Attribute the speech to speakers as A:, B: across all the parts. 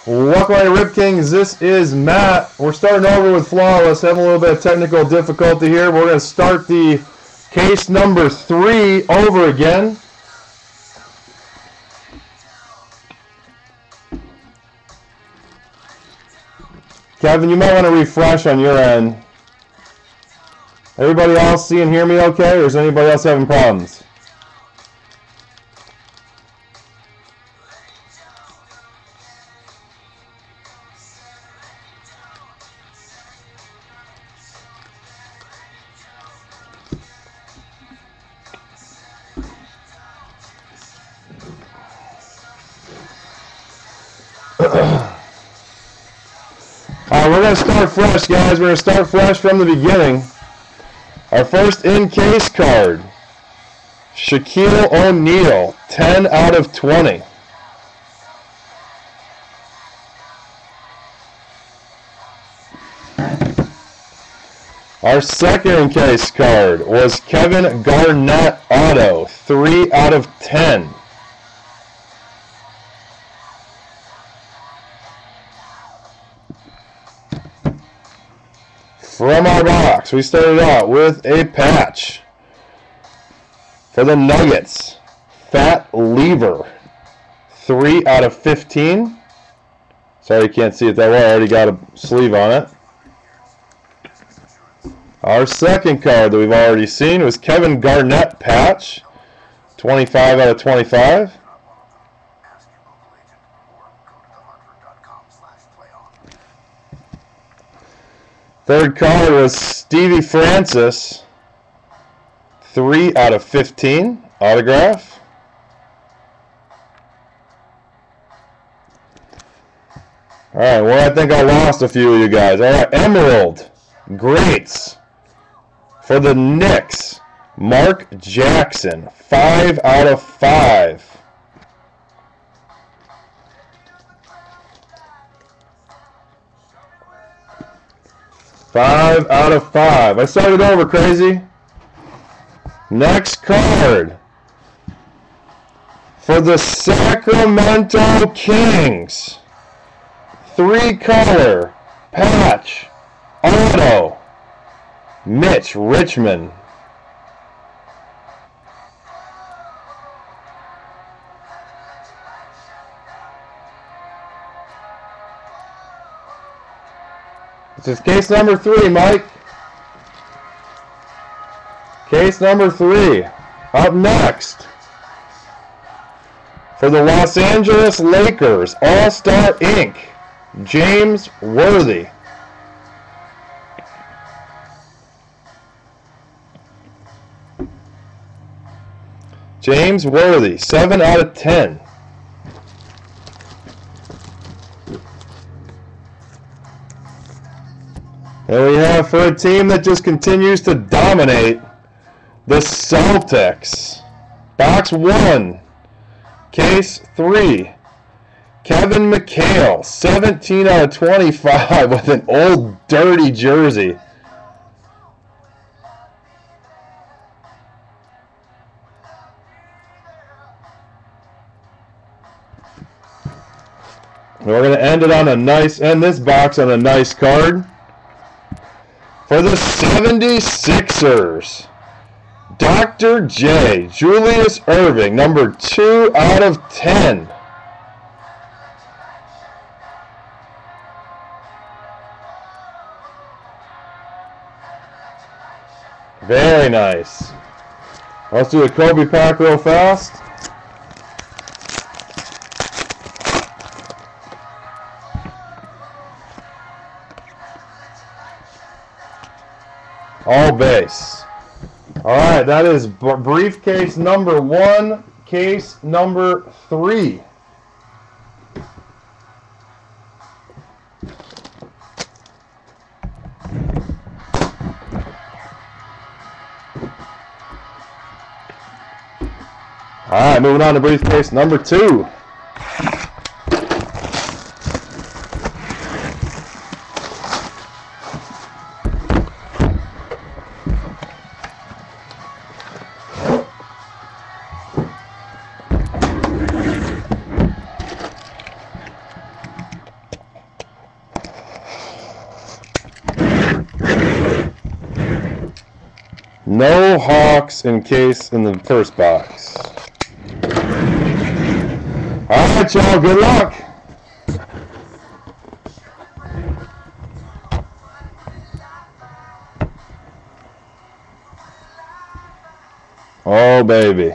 A: Welcome to Rip Kings. This is Matt. We're starting over with Flawless. Having a little bit of technical difficulty here. We're going to start the case number 3 over again. Kevin, you might want to refresh on your end. Everybody else see and hear me okay, or is anybody else having problems? We're going to start fresh, guys. We're going to start fresh from the beginning. Our first in-case card, Shaquille O'Neal, 10 out of 20. Our second in-case card was Kevin Garnett Auto, 3 out of 10. From our box, we started out with a patch for the Nuggets, Fat Lever, 3 out of 15. Sorry you can't see it that way, I already got a sleeve on it. Our second card that we've already seen was Kevin Garnett patch, 25 out of 25. Third card was Stevie Francis, 3 out of 15, autograph. Alright, well I think I lost a few of you guys. Alright, Emerald, Greats, for the Knicks, Mark Jackson, 5 out of 5. Five out of 5. I started over, crazy. Next card for the Sacramento Kings. 3-color patch auto, Mitch Richmond. This is case number 3, Mike. Case number 3. Up next, for the Los Angeles Lakers, All-Star Inc., James Worthy. James Worthy, 7 out of 10. And we have for a team that just continues to dominate, the Celtics. Box 1, case 3, Kevin McHale, 17 out of 25 with an old dirty jersey. We're going to end it on a nice, end this box on a nice card. For the 76ers, Dr. J, Julius Erving, number 2 out of 10. Very nice. Let's do a Kobe pack real fast. All base. Alright, that is briefcase number 1, case number 3. Alright, moving on to briefcase number 2. No Hawks in case in the first box. Alright, y'all, good luck. Oh, baby.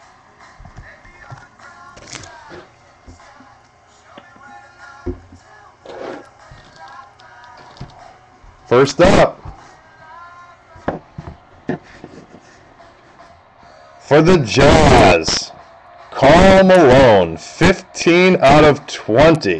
A: First up, for the Jazz, Karl Malone, 15 out of 20.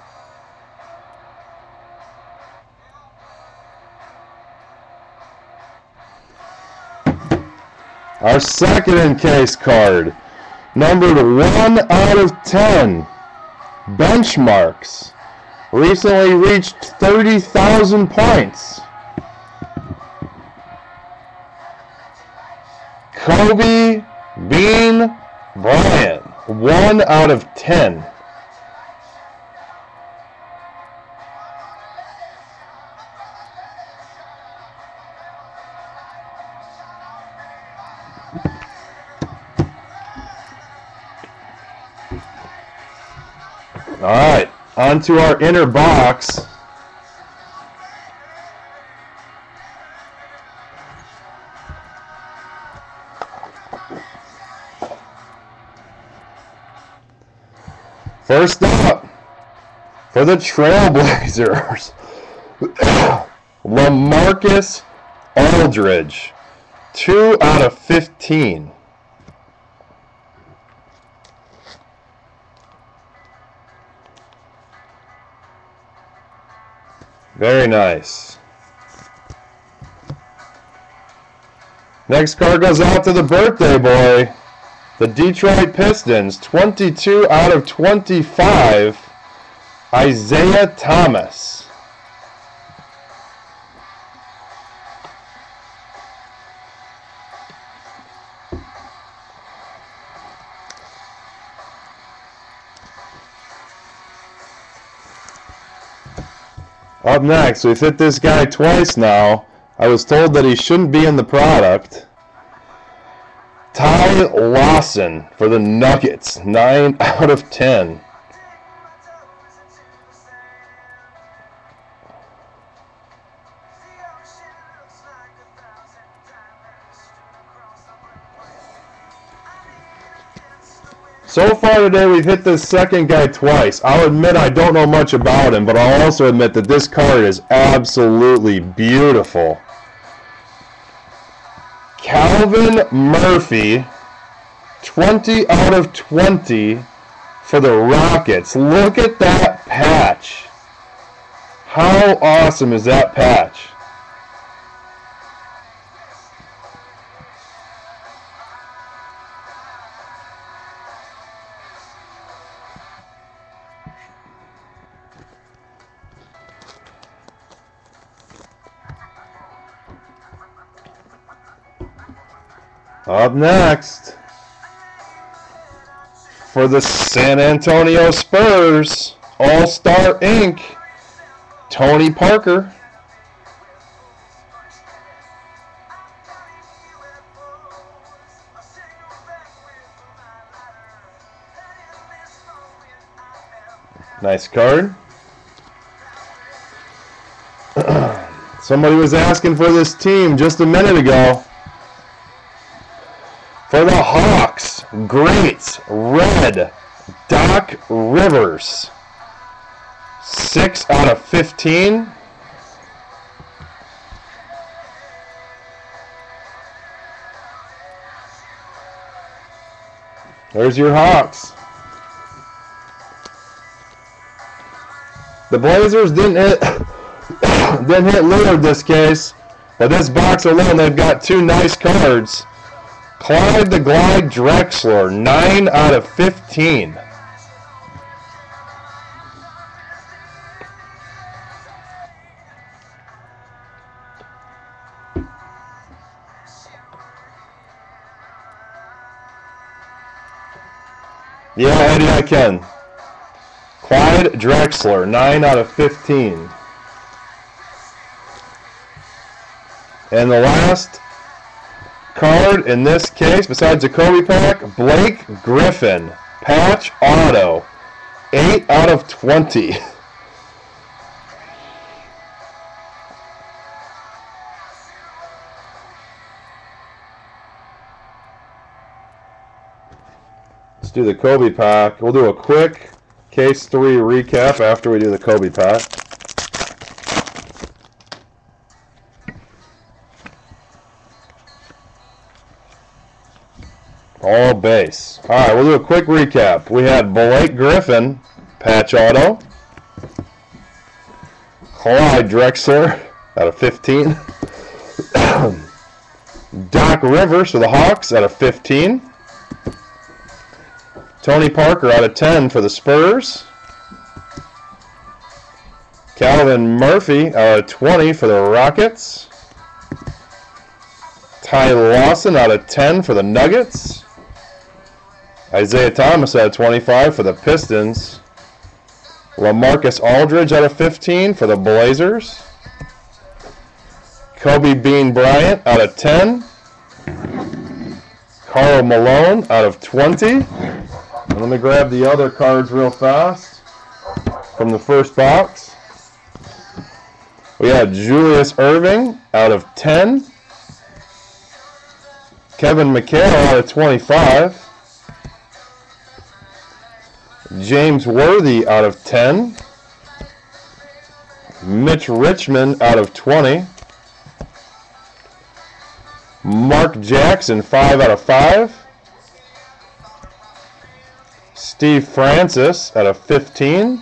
A: Our second encased card, numbered 1 out of 10, Benchmarks. Recently reached 30,000 points. Kobe Bean Bryant, 1 out of 10. All right, on to our inner box. First up, for the Trailblazers, LaMarcus Aldridge, 2 out of 15. Very nice. Next card goes out to the birthday boy, the Detroit Pistons, 22 out of 25, Isaiah Thomas. Up next, we've hit this guy twice now. I was told that he shouldn't be in the product. Ty Lawson for the Nuggets, 9 out of 10. So far today, we've hit this second guy twice. I'll admit I don't know much about him, but I'll also admit that this card is absolutely beautiful. Calvin Murphy, 20 out of 20 for the Rockets. Look at that patch. How awesome is that patch? Up next, for the San Antonio Spurs, All-Star Inc., Tony Parker. Nice card. Somebody was asking for this team just a minute ago. For the Hawks, great red, Doc Rivers, 6 out of 15. There's your Hawks. The Blazers didn't hit Lillard this case, but this box alone, they've got 2 nice cards. Clyde the Glide Drexler, 9 out of 15. Yeah, Eddie, I can. Clyde Drexler, 9 out of 15. And the last card in this case, besides the Kobe pack, Blake Griffin. Patch auto. 8 out of 20. Let's do the Kobe pack. We'll do a quick Case 3 recap after we do the Kobe pack. All base. Alright, we'll do a quick recap. We had Blake Griffin, patch auto. Clyde Drexler out of 15. Doc Rivers for the Hawks out of 15. Tony Parker out of 10 for the Spurs. Calvin Murphy out of 20 for the Rockets. Ty Lawson out of 10 for the Nuggets. Isaiah Thomas out of 25 for the Pistons. LaMarcus Aldridge out of 15 for the Blazers. Kobe Bean Bryant out of 10. Karl Malone out of 20. Let me grab the other cards real fast from the first box. We have Julius Erving out of 10. Kevin McHale out of 25. James Worthy out of 10. Mitch Richmond out of 20. Mark Jackson 5 out of 5. Steve Francis out of 15.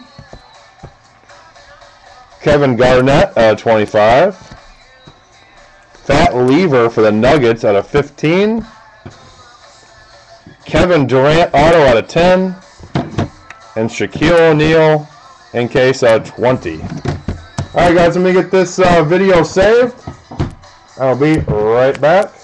A: Kevin Garnett out of 25. Fat Lever for the Nuggets out of 15. Kevin Durant auto out of 10. And Shaquille O'Neal in case out of 20. Alright guys, let me get this video saved. I'll be right back.